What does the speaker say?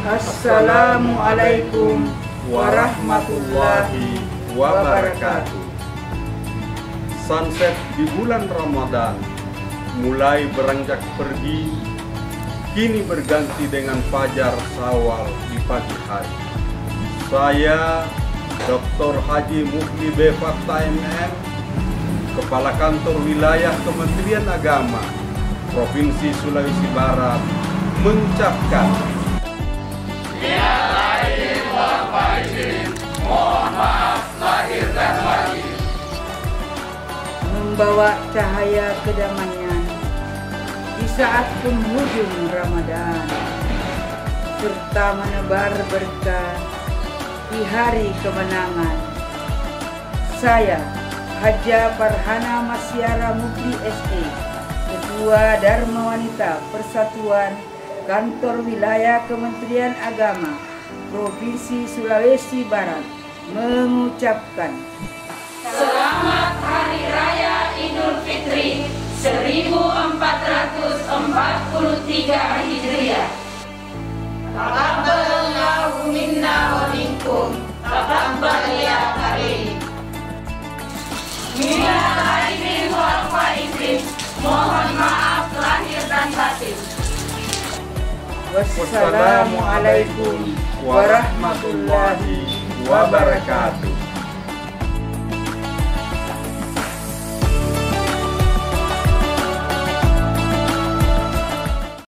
Assalamualaikum warahmatullahi wabarakatuh. Sunset di bulan Ramadan mulai beranjak pergi, kini berganti dengan fajar Syawal di pagi hari. Saya Dr. Haji Mufli B. Fattah MM, Kepala Kantor Wilayah Kementerian Agama Provinsi Sulawesi Barat, mengucapkan mohon maaf lahir dan batin, membawa cahaya kedamaian di saat penghujung Ramadan, serta menebar berkah di hari kemenangan. Saya Haja Farhana Masyara Mufli SE, Ketua Dharma Wanita Persatuan Kantor Wilayah Kementerian Agama Provinsi Sulawesi Barat, mengucapkan Selamat Hari Raya Idul Fitri 1443 Hijriah. Taqabbalallahu minna wa minkum. Taqabbal ya karim. Minal aidin wal faizin. Mohon maaf lahir dan batin. Wassalamualaikum warahmatullahi wabarakatuh.